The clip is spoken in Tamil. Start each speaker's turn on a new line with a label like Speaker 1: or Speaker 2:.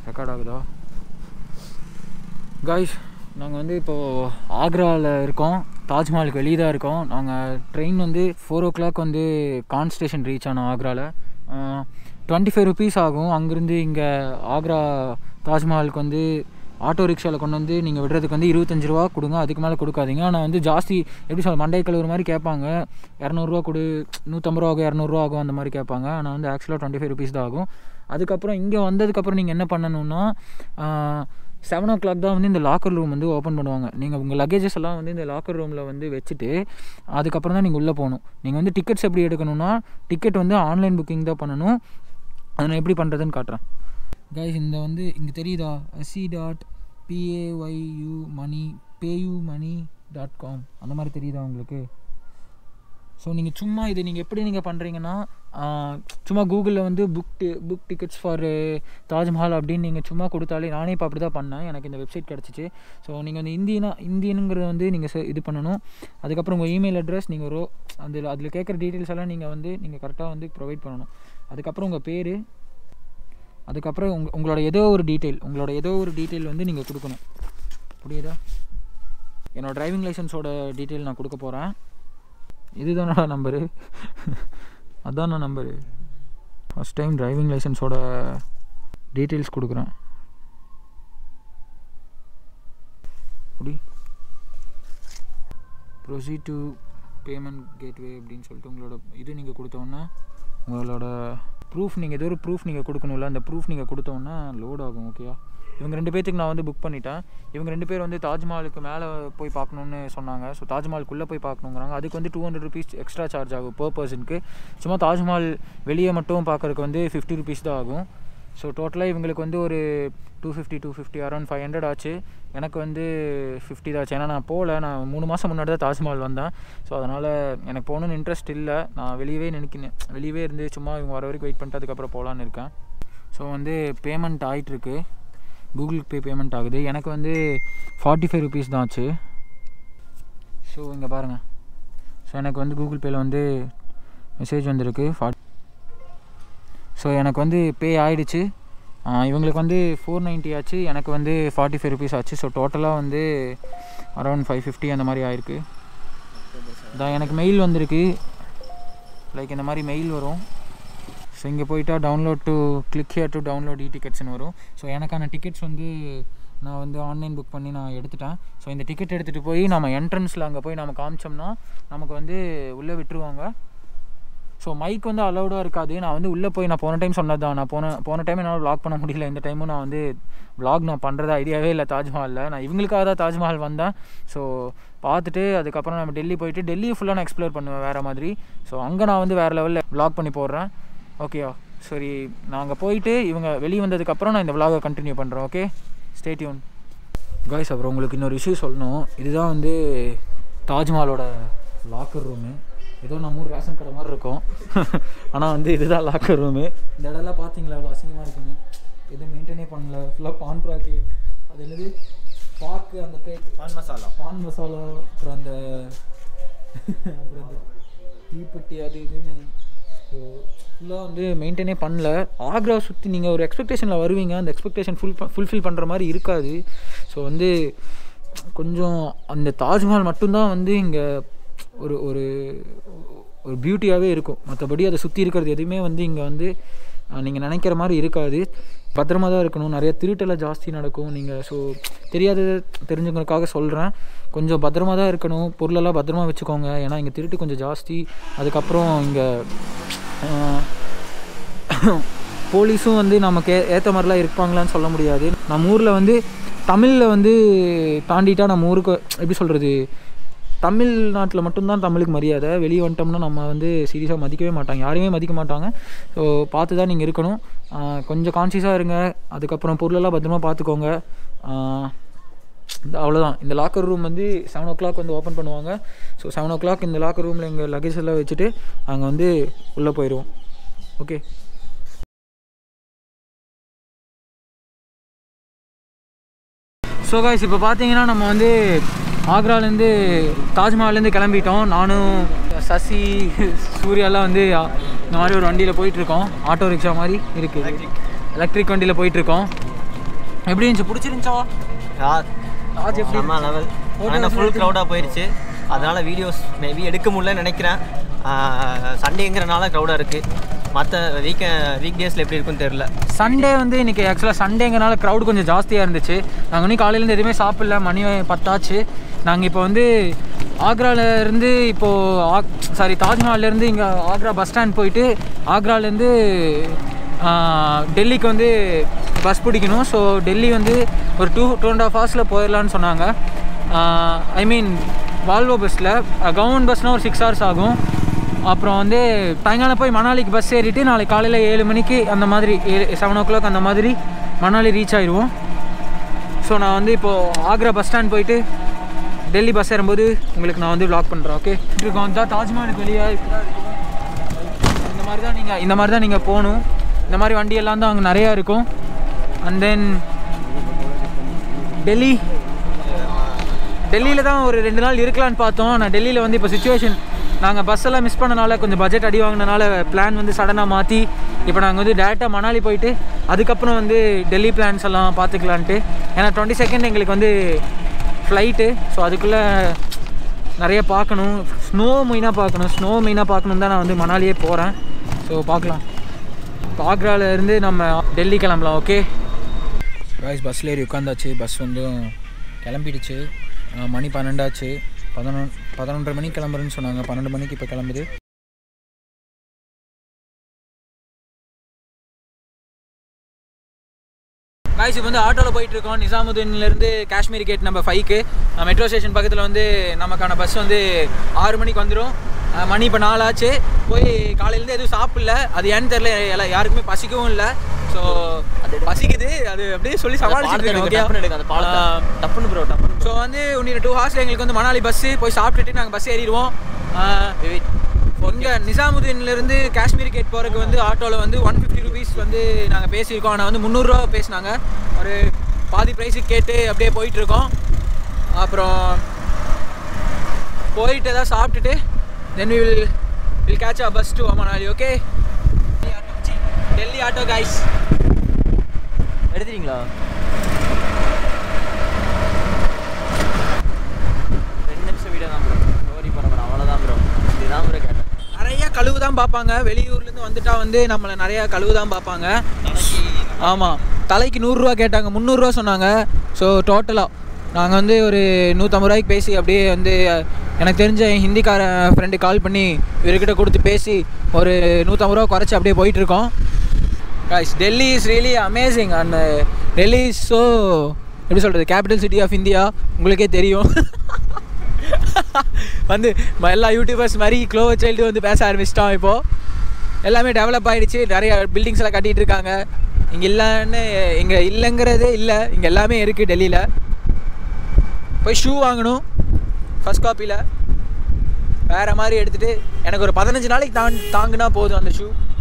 Speaker 1: ரெக்கார்ட் ஆகுதா காய்ஸ்? நாங்கள் வந்து இப்போது ஆக்ராவில் இருக்கோம். தாஜ்மஹாலுக்கு வெளியே தான் இருக்கோம். நாங்கள் ட்ரெயின் வந்து 4 o'clock வந்து கான் ஸ்டேஷன் ரீச் ஆனோம். ஆக்ராவில் 25 rupees ஆகும். அங்கேருந்து இங்கே ஆக்ரா தாஜ்மஹாலுக்கு வந்து ஆட்டோ ரிக்ஷாவில் கொண்டு வந்து நீங்கள் விடுறதுக்கு வந்து 25 ரூபா கொடுங்க, அதுக்கு மேலே கொடுக்காதீங்க. ஆனால் வந்து ஜாஸ்தி எப்படி சொல்ல, மண்டை கழுவுற மாதிரி கேட்பாங்க. 200 ரூபா கொடு, 150 ரூபா ஆகும், 200 ரூபா ஆகும், அந்த மாதிரி கேட்பாங்க. ஆனால் வந்து ஆக்சுவலாக 25 rupees தான் ஆகும். அதுக்கப்புறம் இங்கே வந்ததுக்கப்புறம் நீங்கள் என்ன பண்ணணுன்னா 7 o'clock தான் வந்து இந்த லாக்கர் ரூம் வந்து ஓப்பன் பண்ணுவாங்க. நீங்கள் உங்கள் லக்கேஜஸ் எல்லாம் வந்து இந்த லாக்கர் ரூமில் வந்து வச்சுட்டு அதுக்கப்புறம் தான் நீங்கள் உள்ளே போகணும். நீங்கள் வந்து டிக்கெட்ஸ் எப்படி எடுக்கணும்னா, டிக்கெட் வந்து ஆன்லைன் புக்கிங் தான் பண்ணணும். அதை நான் எப்படி பண்ணுறதுன்னு காட்டுறேன் கைஸ். இந்த வந்து இங்கே தெரியுதா, payumani.com அந்த மாதிரி தெரியுதா உங்களுக்கு? ஸோ நீங்கள் சும்மா இது நீங்கள் எப்படி நீங்கள் பண்ணுறீங்கன்னா, சும்மா கூகுளில் வந்து புக் டிக்கெட்ஸ் ஃபார் தாஜ்மஹால் அப்படின்னு நீங்கள் சும்மா கொடுத்தாலே, நானே இப்போ அப்படி தான் பண்ணேன், எனக்கு இந்த வெப்சைட் கிடச்சிச்சு. ஸோ நீங்கள் வந்து இந்தியனுங்கிறத வந்து நீங்கள் இது பண்ணணும். அதுக்கப்புறம் உங்கள் இமெயில் அட்ரஸ் நீங்கள் அதில் கேட்குற டீட்டெயில்ஸ் எல்லாம் நீங்கள் கரெக்டாக வந்து ப்ரொவைட் பண்ணணும். அதுக்கப்புறம் உங்கள் பேர், அதுக்கப்புறம் உங்களோட ஏதோ ஒரு டீட்டெயில் வந்து நீங்கள் கொடுக்கணும். புரியுதா? என்னோடய டிரைவிங் லைசன்ஸோட டீட்டெயில் நான் கொடுக்க போகிறேன். இதுதானடா நம்பரு? அதான நம்பரு. ஃபஸ்ட் டைம் டிரைவிங் லைசன்ஸோட டீட்டெயில்ஸ் கொடுக்குறேன். அப்படி ப்ரொசீட் டு பேமெண்ட் கேட்வே அப்படின்னு சொல்லிட்டு உங்களோட இது நீங்கள் கொடுத்தோன்னா, உங்களோட ப்ரூஃப் நீங்கள் ஏதோ ஒரு ப்ரூஃப் நீங்கள் கொடுக்கணும்ல, அந்த ப்ரூஃப் நீங்கள் கொடுத்தோன்னா லோட் ஆகும். ஓகேயா? இவங்க 2 பேர்த்துக்கு நான் வந்து புக் பண்ணிட்டேன். இவங்க 2 பேர் வந்து தாஜ்மஹாலுக்கு மேலே போய் பார்க்கணுன்னு சொன்னாங்க. ஸோ தாஜ்மஹாலுக்குள்ளே போய் பார்க்கணுங்கிறாங்க. அதுக்கு வந்து 200 rupees எக்ஸ்ட்ரா சார்ஜ் ஆகும் per personக்கு. சும்மா தாஜ்மஹால் வெளியே மட்டும் பார்க்குறதுக்கு வந்து 50 rupees தான் ஆகும். ஸோ டோட்டலாக இவங்களுக்கு வந்து ஒரு 250 அரௌண்ட் 500 ஆச்சு. எனக்கு வந்து 50 தான் ஆச்சு. ஏன்னா நான் நான் 3 மாதம் முன்னாடி தான் தாஜ்மஹால் வந்தேன். ஸோ அதனால் எனக்கு போகணுன்னு இன்ட்ரெஸ்ட் இல்லை. நான் வெளியவே இருந்து சும்மா இவங்க வர வரைக்கும் வெயிட் பண்ணிட்டு அதுக்கப்புறம் போகலான்னு இருக்கேன். ஸோ வந்து பேமெண்ட் ஆகிட்டுருக்கு, கூகுள் பே பேமெண்ட் ஆகுது. எனக்கு வந்து 45 rupees தான் ஆச்சு. ஸோ இங்கே பாருங்கள். ஸோ எனக்கு வந்து கூகுள் பேயில் வந்து மெசேஜ் வந்திருக்கு. ஸோ எனக்கு வந்து பே ஆகிடுச்சு. இவங்களுக்கு வந்து 490 ஆச்சு, எனக்கு வந்து 45 rupees ஆச்சு. ஸோ டோட்டலாக வந்து அரௌண்ட் 550 அந்த மாதிரி ஆயிருக்கு. தான் எனக்கு மெயில் வந்திருக்கு. லைக் இந்த மாதிரி மெயில் வரும். ஸோ இங்கே போயிட்டா கிளிக் ஹியர் டு டவுன்லோட் டிக்கெட்ஸ்னு வரும். ஸோ எனக்கான டிக்கெட்ஸ் வந்து நான் வந்து ஆன்லைன் புக் பண்ணி நான் எடுத்துட்டேன். ஸோ இந்த டிக்கெட் எடுத்துகிட்டு போய் நம்ம என்ட்ரன்ஸில் அங்கே போய் நம்ம காமிச்சோம்னா நமக்கு வந்து உள்ளே விட்டுருவாங்க. ஸோ மைக் வந்து அலௌடாக இருக்காது. நான் வந்து உள்ளே போய் நான் போன டைம் சொன்னது தான். நான் போன டைம் என்னால் வ்ளாக் பண்ண முடியல. இந்த டைமும் நான் வந்து வ்ளாக் நான் பண்ணுறது ஐடியாவே இல்லை தாஜ்மஹாலில். நான் இவங்களுக்காக தான் தாஜ்மஹால் வந்தேன். ஸோ பார்த்துட்டு அதுக்கப்புறம் நம்ம டெல்லி போயிட்டு டெல்லியை ஃபுல்லாக நான் எக்ஸ்ப்ளோர் பண்ணுவேன் வேறு மாதிரி. ஸோ அங்கே நான் வந்து வேறு லெவலில் வ்ளாக் பண்ணி போடுறேன். ஓகேவா? சரி, நான் அங்கே போயிட்டு இவங்க வெளியே வந்ததுக்கப்புறம் நான் இந்த விலாகை கண்டினியூ பண்ணுறேன். Okay, stay tuned guys. அப்புறம் உங்களுக்கு இன்னொரு விஷயம் சொல்லணும். இதுதான் வந்து தாஜ்மஹாலோட லாக்கர் ரூமு. ஏதோ நம்ம ஊர் ரேஷன் கடை மாதிரி இருக்கும். ஆனால் வந்து இதுதான் லாக்கர் ரூமு. இந்த இடம்லாம் பார்த்தீங்களா அவ்வளோ அசிங்கமாக இருக்குங்க. எதுவும் மெயின்டைனே பண்ணல. ஃபுல்லாக பான் ப்ராக்கு, அது என்னது பாக்கு, அந்த பான் மசாலா அப்புறம் அந்த தீப்பெட்டி அது இதுன்னு ஸோ ஃபுல்லாக வந்து மெயின்டைனே பண்ணல. ஆக்ரா சுற்றி நீங்கள் ஒரு எக்ஸ்பெக்டேஷனில் வருவீங்க, அந்த எக்ஸ்பெக்டேஷன் ஃபுல்ஃபில் பண்ணுற மாதிரி இருக்காது. ஸோ வந்து கொஞ்சம் அந்த தாஜ்மஹால் மட்டும்தான் வந்து இங்கே ஒரு ஒரு ஒரு பியூட்டியாகவே இருக்கும். மற்றபடி அதை சுற்றி இருக்கிறது எதுவுமே வந்து இங்கே வந்து நீங்கள் நினைக்கிற மாதிரி இருக்காது. பத்திரமா தான் இருக்கணும். நிறைய திருட்டெல்லாம் ஜாஸ்தி நடக்கும். நீங்கள் ஸோ தெரிஞ்சவங்களுக்காக சொல்கிறேன், கொஞ்சம் பத்திரமா தான் இருக்கணும். பொருளெல்லாம் பத்திரமா வச்சுக்கோங்க. ஏன்னா இங்கே திருட்டு கொஞ்சம் ஜாஸ்தி. அதுக்கப்புறம் இங்கே போலீஸும் வந்து நமக்கு ஏற்ற மாதிரிலாம் இருப்பாங்களான்னு சொல்ல முடியாது. நம்ம ஊரில் வந்து தமிழில் வந்து தாண்டிட்டால் நம்ம ஊருக்கு எப்படி சொல்கிறது, தமிழ்நாட்டில் மட்டும்தான் தமிழுக்கு மரியாதை. வெளியே வந்துட்டோம்னா நம்ம வந்து சீரியஸாக மதிக்கவே மாட்டாங்க, யாரையுமே மதிக்க மாட்டாங்க. ஸோ பார்த்து தான் நீங்கள் இருக்கணும். கொஞ்சம் கான்சியஸாக இருங்க. அதுக்கப்புறம் பொருளெல்லாம் பத்திரமா பார்த்துக்கோங்க. அவ்வளோதான். இந்த லாக்கர் ரூம் வந்து 7 o'clock வந்து ஓப்பன் பண்ணுவாங்க. ஸோ 7 o'clock இந்த லாக்கர் ரூமில் எங்கள் லக்கேஜ் எல்லாம் வச்சுட்டு அங்கே வந்து உள்ளே போயிடுவோம். ஓகே. ஸோ காய்ஸ், இப்போ பார்த்தீங்கன்னா நம்ம வந்து ஆக்ராலேருந்து தாஜ்மஹால்லேருந்து கிளம்பிட்டோம். நானும் சசி சூர்யாலாம் வந்து இந்த மாதிரி ஒரு வண்டியில் போயிட்டுருக்கோம். ஆட்டோ ரிக்ஷா மாதிரி இருக்குது, எலக்ட்ரிக் வண்டியில் போயிட்டுருக்கோம். எப்படி இருந்துச்சு? பிடிச்சிருந்துச்சா?
Speaker 2: தாஜ் எப்படி லெவல்? ஆனால் ஃபுல் க்ரௌடாக போயிடுச்சு, அதனால் வீடியோஸ் மேபி எடுக்க முடியலன்னு நினைக்கிறேன். சண்டேங்கிறனால க்ரௌடாக இருக்குது. மற்ற வீக் டேஸில் எப்படி இருக்குன்னு தெரில.
Speaker 1: சண்டே வந்து இன்றைக்கி ஆக்சுவலாக சண்டேங்கிறனால க்ரௌடு கொஞ்சம் ஜாஸ்தியாக இருந்துச்சு. நாங்கள் இன்னும் காலையிலேருந்து எதுவுமே சாப்பிடல, மணி 10 நாங்கள் இப்போ வந்து ஆக்ராலேருந்து இப்போது தாஜ்மஹால்லேருந்து இங்கே ஆக்ரா பஸ் ஸ்டாண்ட் போயிட்டு ஆக்ராலேருந்து டெல்லிக்கு வந்து பஸ் பிடிக்கணும். ஸோ டெல்லி வந்து ஒரு 2.5 ஹவர்ஸில் போயிடலான்னு சொன்னாங்க. ஐ மீன் வால்வோ பஸ்ஸில். கவர்மெண்ட் பஸ்னால் ஒரு 6 hours ஆகும். அப்புறம் வந்து சாயங்காலம் போய் மணாலிக்கு பஸ் ஏறிட்டு நாளைக்கு காலையில் 7 மணிக்கு அந்த மாதிரி 7 o'clock அந்த மாதிரி மணாலி ரீச் ஆகிடுவோம். ஸோ நான் வந்து இப்போது ஆக்ரா பஸ் ஸ்டாண்ட் போயிட்டு டெல்லி பஸ் ஏறும்போது உங்களுக்கு நான் வந்து vlog பண்ணுறேன். ஓகே, இருக்கோம் தான் தாஜ்மஹாலுக்கு வெளியே இந்த மாதிரி தான் நீங்கள் போகணும். இந்த மாதிரி வண்டியெல்லாம் தான் அங்கே நிறையா இருக்கும். அண்ட் தென் டெல்லியில் தான் ஒரு 2 நாள் இருக்கலான்னு பார்த்தோம். நான் டெல்லியில் வந்து இப்போ சிச்சுவேஷன் நாங்கள் பஸ் எல்லாம் மிஸ் பண்ணனால கொஞ்சம் பட்ஜெட் அடி வாங்கினால பிளான் வந்து சடனாக மாற்றி இப்போ நாங்கள் வந்து டேரெக்டாக மணாலி போயிட்டு அதுக்கப்புறம் வந்து டெல்லி பிளான்ஸ் எல்லாம் பார்த்துக்கலான்ட்டு. ஏன்னா 22nd எங்களுக்கு வந்து ஃப்ளைட்டு. ஸோ அதுக்குள்ளே நிறைய பார்க்கணும். ஸ்னோ மெயினாக பார்க்கணும் தான் நான் வந்து மணாலியே போகிறேன். ஸோ பார்க்கலாம். இப்போ ஆக்ராவிலேருந்து நம்ம டெல்லி கிளம்பலாம். ஓகே காய்ஸ், பஸ்ஸில் ஏறி உட்காந்தாச்சு. பஸ் வந்து கிளம்பிடுச்சு. மணி 12 ஆச்சு. 11:30 மணிக்கு கிளம்புறேன்னு சொன்னாங்க. 12 மணிக்கு இப்போ கிளம்புது. காய்ஸ், இப்போ வந்து ஆட்டோவில் போயிட்டுருக்கோம். நிசாமுதீன்லேருந்து காஷ்மீர் கேட் நம்பர் 5க்கு. மெட்ரோ ஸ்டேஷன் பக்கத்தில் வந்து நமக்கான பஸ் வந்து 6 மணிக்கு வந்துடும். மணி இப்போ 4 ஆச்சு. போய் காலையிலேருந்து எதுவும் சாப்பிடல. அது ஏன்னு தெரில, யாருக்குமே பசிக்கவும் இல்லை. ஸோ அது பசிக்குது, அது அப்படியே சொல்லி சமாளிச்சுட்டு டப்புன்னு. ஸோ வந்து இன்னும் 2 hours எங்களுக்கு வந்து மணாலி பஸ்ஸு போய் சாப்பிட்டுட்டு நாங்கள் பஸ் ஏறிடுவோம். இங்கே நிசாமுதீன்லேருந்து காஷ்மீர் கேட் போகிறதுக்கு வந்து ஆட்டோவில் வந்து 150 rupees வந்து நாங்கள் பேசியிருக்கோம். ஆனால் வந்து 300 ரூபா பேசினாங்க. ஒரு பாதி ப்ரைஸுக்கு கேட்டு அப்படியே போயிட்டுருக்கோம். அப்புறம் போயிட்டு எதாவது சாப்பிட்டுட்டு then we'll catch a bus to Manali. Okay, Delhi auto guys.
Speaker 2: எடுத்துறீங்களா? 2 நிமிஷம் வீடியோ தான் ப்ரோ. ஸ்டோரி பண்ண அவ்வளோதான் ப்ரோ. இதுதான் ப்ரோ கேட்டேன்.
Speaker 1: நிறையா கழுவு தான் பார்ப்பாங்க. வெளியூர்லேருந்து வந்துட்டா வந்து நம்மளை நிறையா கழுவு தான் பார்ப்பாங்க. ஆமாம், தலைக்கு 100 ரூபா கேட்டாங்க. 300 ரூபா சொன்னாங்க. ஸோ டோட்டலாக நாங்கள் வந்து ஒரு 150 ரூபாய்க்கு பேசி அப்படியே வந்து எனக்கு தெரிஞ்ச என் ஹிந்திக்கார ஃப்ரெண்டு கால் பண்ணி இவர்கிட்ட கொடுத்து பேசி ஒரு 150 ரூபா குறைச்சி அப்படியே போயிட்டுருக்கோம். guys, Delhi is really amazing. And Delhi is so, எப்படி சொல்கிறது, கேபிட்டல் சிட்டி ஆஃப் இந்தியா. உங்களுக்கே தெரியும். வந்து எல்லா யூடியூபர்ஸ் மாதிரி க்ளோவர் சைல்டு வந்து பேச ஆரம்பிச்சிட்டோம். இப்போது எல்லாமே டெவலப் ஆகிடுச்சு. நிறைய பில்டிங்ஸ் எல்லாம் கட்டிகிட்டு இருக்காங்க. இங்கே இங்கே இல்லைங்கிறதே இல்லை. இங்கே எல்லாமே இருக்குது டெல்லியில். போய் ஷூ வாங்கணும் ஃபஸ்ட் காப்பியில். வேறு மாதிரி எடுத்துகிட்டு எனக்கு ஒரு 15 நாளைக்கு தாங்கினா போதும் அந்த ஷூ.